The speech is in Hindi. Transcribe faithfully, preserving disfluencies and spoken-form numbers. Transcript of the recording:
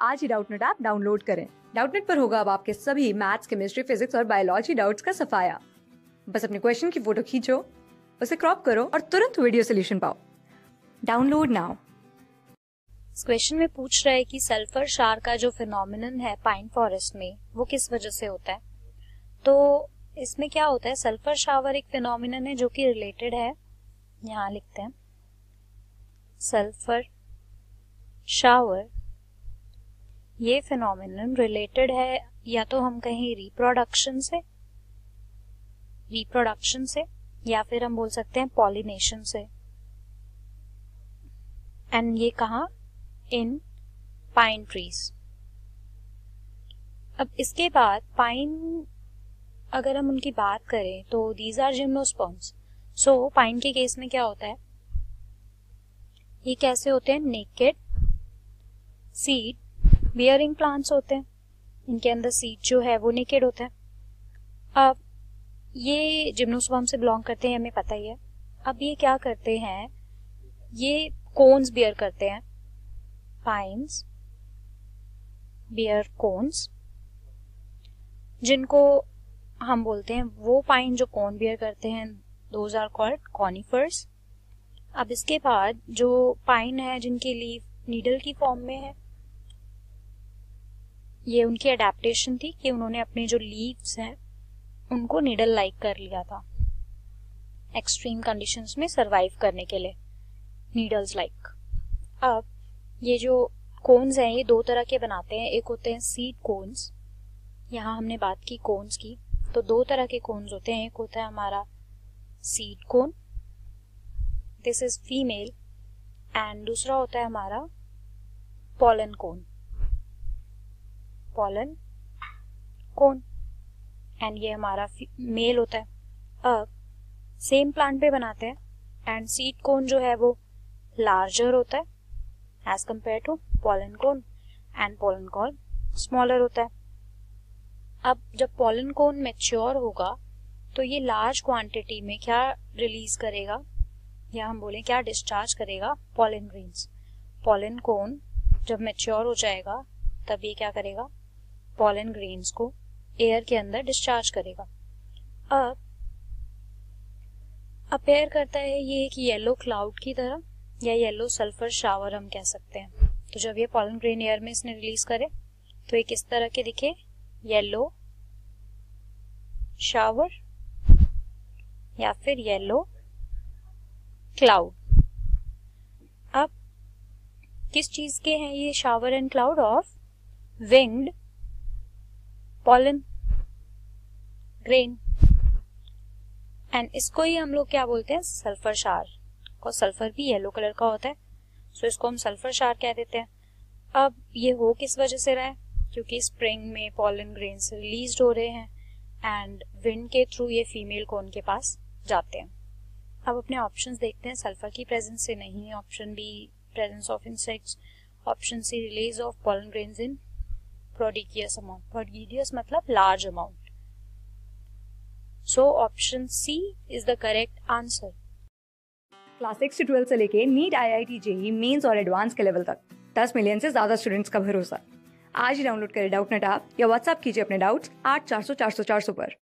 आज ही डाउटनेट ऐप डाउनलोड करें। डाउटनेट पर होगा अब आपके सभी मैथ्स, केमिस्ट्री, फिजिक्स और बायोलॉजी डाउट्स का सफाया। बस अपने क्वेश्चन की फोटो खींचो, उसे क्रॉप करो और तुरंत वीडियो सोल्यूशन पाओ। Download now. इस क्वेश्चन में पूछ रहा है कि सल्फर शार का जो फिनोमिनन है पाइन फॉरेस्ट में वो किस वजह से होता है। तो इसमें क्या होता है, सल्फर शावर एक फिनोमिनन है जो कि रिलेटेड है, यहाँ लिखते हैं सल्फर शावर। ये फिनोमिनन रिलेटेड है या तो हम कहें रिप्रोडक्शन से रिप्रोडक्शन से या फिर हम बोल सकते हैं पॉलिनेशन से। एंड ये कहाँ, इन पाइन ट्रीज। अब इसके बाद पाइन, अगर हम उनकी बात करें तो these are gymnosperms. So pine के केस में क्या होता है, ये कैसे होते हैं, नेकेड सीड बियरिंग प्लांट्स होते हैं। इनके अंदर सीड जो है वो नेकेड होता है। अब ये जिम्नोस्पर्म से बिलोंग करते हैं, हमें पता ही है। अब ये क्या करते हैं, ये कोन्स बियर करते हैं। पाइन्स बियर कोन्स, जिनको हम बोलते हैं, वो पाइन जो कोन बियर करते हैं दोज आर कॉल्ड कॉनिफर्स। अब इसके बाद जो पाइन है जिनकी लीफ नीडल की फॉर्म में है, ये उनकी अडेप्टेशन थी कि उन्होंने अपने जो लीव्स हैं उनको नीडल लाइक कर लिया था एक्सट्रीम कंडीशंस में सरवाइव करने के लिए, नीडल्स लाइक। अब ये जो कोन्स हैं ये दो तरह के बनाते हैं, एक होते हैं सीड कोन्स। यहाँ हमने बात की कोन्स की, तो दो तरह के कोन्स होते हैं। एक होता है हमारा seed cone, this is female, and दूसरा होता है हमारा pollen cone, pollen cone, and ये हमारा मेल होता है। अब सेम प्लांट पे बनाते हैं, एंड सीड कोन जो है वो लार्जर होता है as compared to pollen cone, and pollen cone smaller होता है। अब जब पॉलन कोन मैच्योर होगा तो ये लार्ज क्वांटिटी में क्या रिलीज करेगा, या हम बोलें क्या डिस्चार्ज करेगा, पॉलन ग्रेन्स। पॉलन कोन जब मैच्योर हो जाएगा तब ये क्या करेगा, पॉलन ग्रेन्स को एयर के अंदर डिस्चार्ज करेगा। अब अपेयर करता है ये एक येलो क्लाउड की तरह, या येलो सल्फर शावर हम कह सकते हैं। तो जब ये पॉलन ग्रेन एयर में इसने रिलीज करे तो ये किस तरह के दिखे, येलो शावर या फिर येलो क्लाउड। अब किस चीज के हैं ये shower and cloud, of winged pollen grain, and इसको ही हम लोग क्या बोलते हैं, सल्फर शार। और सल्फर भी येलो कलर का होता है, सो इसको हम सल्फर शार कह देते हैं। अब ये हो किस वजह से रहा है, क्योंकि स्प्रिंग में पॉलन ग्रेन्स रिलीज हो रहे हैं एंड विंड के थ्रू ये फीमेल कोन के पास जाते हैं। अब अपने ऑप्शंस देखते हैं, सल्फर की प्रेजेंस से नहीं, option B presence of insects, option C release of pollen grains in prodigious amount, prodigious मतलब large amount. So option C is the correct answer. Class six से ट्वेल्थ से लेके NEET, I I T, JEE Mains और एडवांस के लेवल तक दस मिलियन से ज्यादा स्टूडेंट्स का भरोसा। आज ही डाउनलोड करें डाउटनेट ऐप या व्हाट्सएप कीजिए अपने डाउट्स आठ चार सौ चार सौ चार सौ पर।